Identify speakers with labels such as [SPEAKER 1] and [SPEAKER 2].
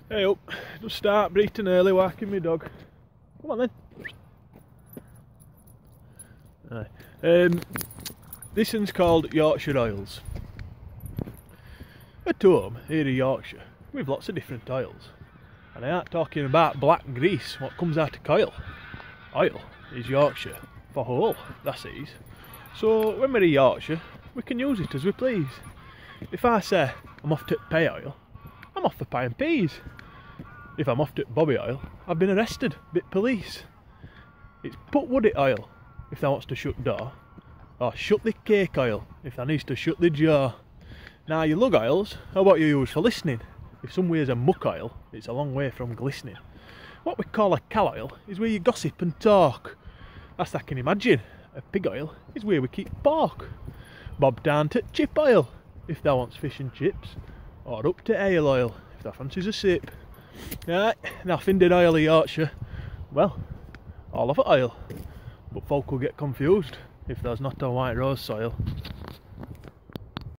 [SPEAKER 1] Hey up, just start bright early walking my dog. Come on then. Aye. This one's called Yorkshire Oils. At home, here in Yorkshire, we've lots of different oils. And I ain't talking about black grease, what comes out of coil. Oil is Yorkshire for whole, that's it. So when we're in Yorkshire, we can use it as we please. If I say I'm off to pay oil, I'm off for pie and peas. If I'm off to bobby oil, I've been arrested, bit police. It's put woody oil if they wants to shut door, or shut the cake oil if they needs to shut the jaw. Now your lug oils are what you use for listening. If somewhere's a muck oil, it's a long way from glistening. What we call a cal oil is where you gossip and talk. As I can imagine, a pig oil is where we keep pork. Bob down to chip oil if they wants fish and chips, or up to ale oil if they fancies a sip. Right, now finding oil in Yorkshire, well, all of it oil, but folk will get confused if there's not a white rose soil.